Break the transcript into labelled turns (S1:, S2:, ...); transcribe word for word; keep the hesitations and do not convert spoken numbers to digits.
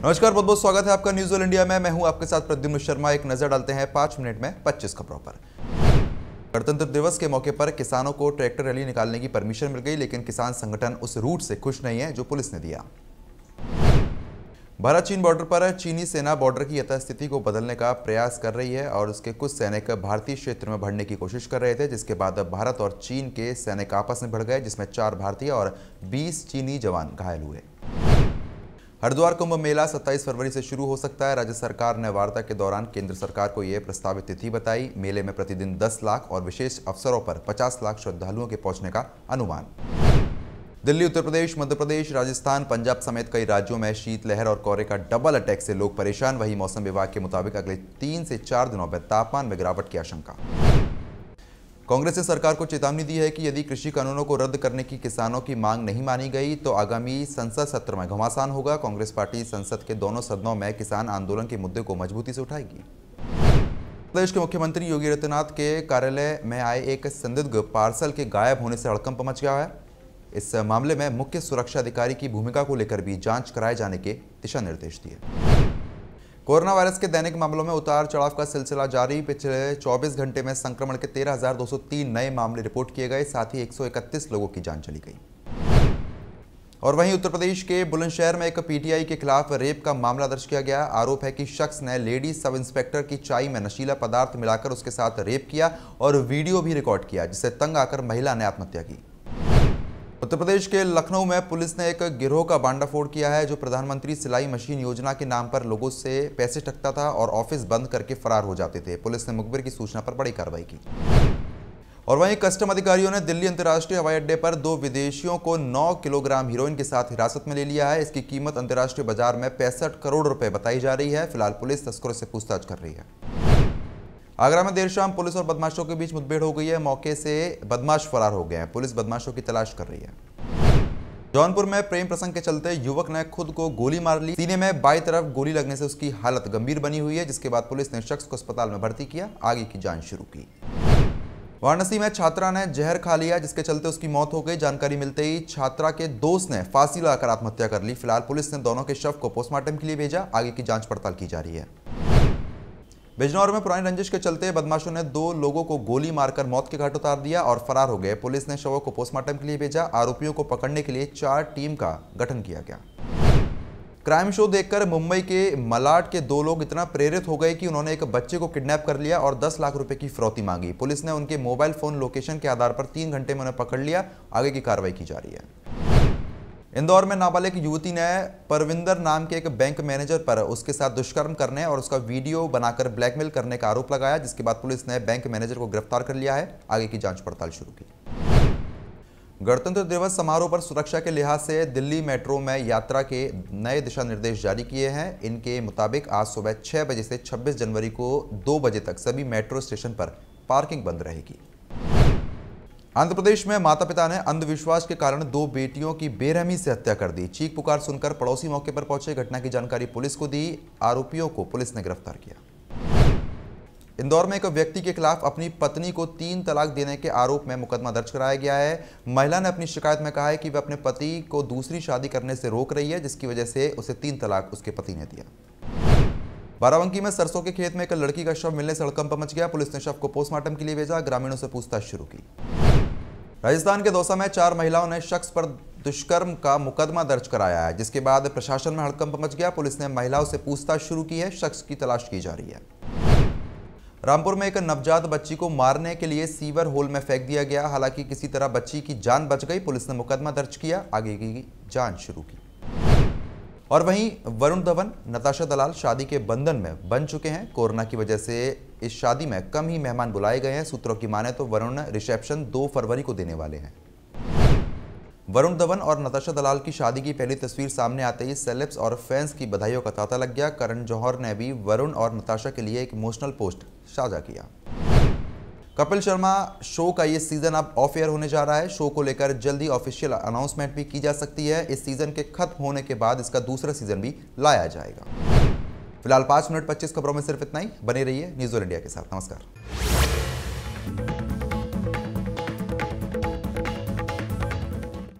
S1: नमस्कार, बहुत बहुत स्वागत है आपका न्यूज़ ऑल इंडिया में। मैं हूं आपके साथ प्रद्युम्न शर्मा। एक नजर डालते हैं पाँच मिनट में पच्चीस खबरों पर। गणतंत्र दिवस के मौके पर किसानों को ट्रैक्टर रैली निकालने की परमिशन मिल गई, लेकिन किसान संगठन उस रूट से खुश नहीं है जो पुलिस ने दिया। भारत चीन बॉर्डर पर चीनी सेना बॉर्डर की यथास्थिति को बदलने का प्रयास कर रही है और उसके कुछ सैनिक भारतीय क्षेत्र में बढ़ने की कोशिश कर रहे थे, जिसके बाद भारत और चीन के सैनिक आपस में भिड़ गए, जिसमें चार भारतीय और बीस चीनी जवान घायल हुए। हरिद्वार कुंभ मेला सत्ताईस फरवरी से शुरू हो सकता है। राज्य सरकार ने वार्ता के दौरान केंद्र सरकार को यह प्रस्तावित तिथि बताई। मेले में प्रतिदिन दस लाख और विशेष अवसरों पर पचास लाख श्रद्धालुओं के पहुंचने का अनुमान। दिल्ली, उत्तर प्रदेश, मध्य प्रदेश, राजस्थान, पंजाब समेत कई राज्यों में शीतलहर और कोहरे का डबल अटैक से लोग परेशान। वहीं मौसम विभाग के मुताबिक अगले तीन से चार दिनों में तापमान में गिरावट की आशंका। कांग्रेस ने सरकार को चेतावनी दी है कि यदि कृषि कानूनों को रद्द करने की किसानों की मांग नहीं मानी गई तो आगामी संसद सत्र में घमासान होगा। कांग्रेस पार्टी संसद के दोनों सदनों में किसान आंदोलन के मुद्दे को मजबूती से उठाएगी। प्रदेश के मुख्यमंत्री योगी आदित्यनाथ के कार्यालय में आए एक संदिग्ध पार्सल के गायब होने से हड़कंप मच गया है। इस मामले में मुख्य सुरक्षा अधिकारी की भूमिका को लेकर भी जांच कराए जाने के दिशा निर्देश दिए। कोरोना वायरस के दैनिक मामलों में उतार चढ़ाव का सिलसिला जारी। पिछले चौबीस घंटे में संक्रमण के तेरह हजार दो सौ तीन नए मामले रिपोर्ट किए गए, साथ ही एक सौ इकतीस लोगों की जान चली गई। और वहीं उत्तर प्रदेश के बुलंदशहर में एक पीटीआई के खिलाफ रेप का मामला दर्ज किया गया। आरोप है कि शख्स ने लेडी सब इंस्पेक्टर की चाय में नशीला पदार्थ मिलाकर उसके साथ रेप किया और वीडियो भी रिकॉर्ड किया, जिससे तंग आकर महिला ने आत्महत्या की। उत्तर प्रदेश के लखनऊ में पुलिस ने एक गिरोह का भांडाफोड़ किया है जो प्रधानमंत्री सिलाई मशीन योजना के नाम पर लोगों से पैसे ठगता था और ऑफिस बंद करके फरार हो जाते थे। पुलिस ने मुखबिर की सूचना पर बड़ी कार्रवाई की। और वहीं कस्टम अधिकारियों ने दिल्ली अंतर्राष्ट्रीय हवाई अड्डे पर दो विदेशियों को नौ किलोग्राम हीरोइन के साथ हिरासत में ले लिया है। इसकी कीमत अंतर्राष्ट्रीय बाजार में पैंसठ करोड़ रुपए बताई जा रही है। फिलहाल पुलिस तस्करों से पूछताछ कर रही है। आगरा में देर शाम पुलिस और बदमाशों के बीच मुठभेड़ हो गई है। मौके से बदमाश फरार हो गए हैं। पुलिस बदमाशों की तलाश कर रही है। जौनपुर में प्रेम प्रसंग के चलते युवक ने खुद को गोली मार ली। सीने में बाईं तरफ गोली लगने से उसकी हालत गंभीर बनी हुई है, जिसके बाद पुलिस ने शख्स को अस्पताल में भर्ती किया। आगे की जांच शुरू की। वाराणसी में छात्रा ने जहर खा लिया, जिसके चलते उसकी मौत हो गई। जानकारी मिलते ही छात्रा के दोस्त ने फांसी लगाकर आत्महत्या कर ली। फिलहाल पुलिस ने दोनों के शव को पोस्टमार्टम के लिए भेजा। आगे की जांच पड़ताल की जा रही है। बिजनौर में पुरानी रंजिश के चलते बदमाशों ने दो लोगों को गोली मारकर मौत के घाट उतार दिया और फरार हो गए। पुलिस ने शवों को पोस्टमार्टम के लिए भेजा। आरोपियों को पकड़ने के लिए चार टीम का गठन किया गया। क्राइम शो देखकर मुंबई के मलाड के दो लोग इतना प्रेरित हो गए कि उन्होंने एक बच्चे को किडनैप कर लिया और दस लाख रुपए की फिरौती मांगी। पुलिस ने उनके मोबाइल फोन लोकेशन के आधार पर तीन घंटे में उन्हें पकड़ लिया। आगे की कार्रवाई की जा रही है। इंदौर में नाबालिग युवती ने परविंदर नाम के एक बैंक मैनेजर पर उसके साथ दुष्कर्म करने और उसका वीडियो बनाकर ब्लैकमेल करने का आरोप लगाया, जिसके बाद पुलिस ने बैंक मैनेजर को गिरफ्तार कर लिया है। आगे की जांच पड़ताल शुरू की। गणतंत्र दिवस समारोह पर सुरक्षा के लिहाज से दिल्ली मेट्रो में यात्रा के नए दिशा निर्देश जारी किए हैं। इनके मुताबिक आज सुबह छह बजे से छब्बीस जनवरी को दो बजे तक सभी मेट्रो स्टेशन पर पार्किंग बंद रहेगी। आंध्र प्रदेश में माता पिता ने अंधविश्वास के कारण दो बेटियों की बेरहमी से हत्या कर दी। चीख पुकार सुनकर पड़ोसी मौके पर पहुंचे। घटना की जानकारी पुलिस को दी। आरोपियों को पुलिस ने गिरफ्तार किया। इंदौर में एक व्यक्ति के खिलाफ अपनी पत्नी को तीन तलाक देने के आरोप में मुकदमा दर्ज कराया गया है। महिला ने अपनी शिकायत में कहा है कि वह अपने पति को दूसरी शादी करने से रोक रही है, जिसकी वजह से उसे तीन तलाक उसके पति ने दिया। बाराबंकी में सरसों के खेत में एक लड़की का शव मिलने से हड़कंप मच गया। पुलिस ने शव को पोस्टमार्टम के लिए भेजा। ग्रामीणों से पूछताछ शुरू की। राजस्थान के दौसा में चार महिलाओं ने शख्स पर दुष्कर्म का मुकदमा दर्ज कराया है, जिसके बाद प्रशासन में हड़कंप मच गया। पुलिस ने महिलाओं से पूछताछ शुरू की है। शख्स की तलाश की जा रही है। रामपुर में एक नवजात बच्ची को मारने के लिए सीवर होल में फेंक दिया गया। हालांकि किसी तरह बच्ची की जान बच गई। पुलिस ने मुकदमा दर्ज किया। आगे की जांच शुरू की। और वहीं वरुण धवन, नताशा दलाल शादी के बंधन में बन चुके हैं। कोरोना की वजह से इस शादी में कम ही मेहमान बुलाए गए हैं। सूत्रों की माने तो वरुण रिसेप्शन दो फरवरी को देने वाले हैं। वरुण धवन और नताशा दलाल की शादी की पहली तस्वीर सामने आते ही सेलेब्स और फैंस की बधाइयों का तांता लग गया। करण जौहर ने भी वरुण और नताशा के लिए एक इमोशनल पोस्ट साझा किया। कपिल शर्मा शो का ये सीजन अब ऑफ एयर होने जा रहा है। शो को लेकर जल्दी ऑफिशियल अनाउंसमेंट भी की जा सकती है। इस सीजन के खत्म होने के बाद इसका दूसरा सीजन भी लाया जाएगा। फिलहाल पाँच मिनट पच्चीस खबरों में सिर्फ इतना ही। बने रहिए न्यूज़ ऑल इंडिया के साथ। नमस्कार।